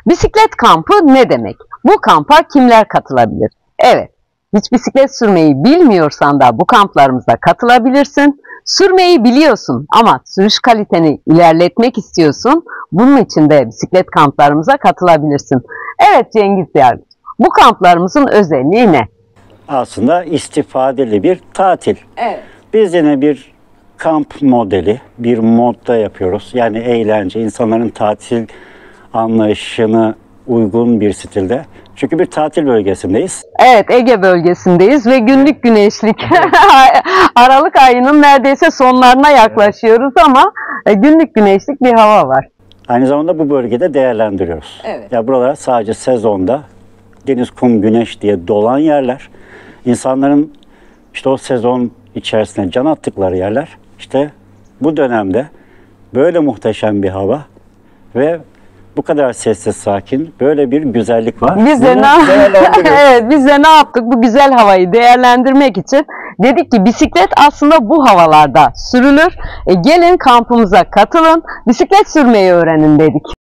Bisiklet kampı ne demek? Bu kampa kimler katılabilir? Evet, hiç bisiklet sürmeyi bilmiyorsan da bu kamplarımıza katılabilirsin. Sürmeyi biliyorsun ama sürüş kaliteni ilerletmek istiyorsun. Bunun için de bisiklet kamplarımıza katılabilirsin. Evet Cengiz Yargıç, bu kamplarımızın özelliği ne? Aslında istifadeli bir tatil. Evet. Biz yine bir kamp modeli, bir modda yapıyoruz. Yani eğlence, insanların tatil anlayışına uygun bir stilde. Çünkü bir tatil bölgesindeyiz. Evet, Ege bölgesindeyiz ve günlük güneşlik. Aralık ayının neredeyse sonlarına yaklaşıyoruz ama günlük güneşlik bir hava var. Aynı zamanda bu bölgede değerlendiriyoruz. Evet. Ya buralar sadece sezonda deniz, kum, güneş diye dolan yerler. İnsanların işte o sezon içerisinde can attıkları yerler. İşte bu dönemde böyle muhteşem bir hava ve bu kadar sessiz sakin böyle bir güzellik var. Biz de evet, biz de ne yaptık? Bu güzel havayı değerlendirmek için dedik ki bisiklet aslında bu havalarda sürülür. Gelin kampımıza katılın, bisiklet sürmeyi öğrenin dedik.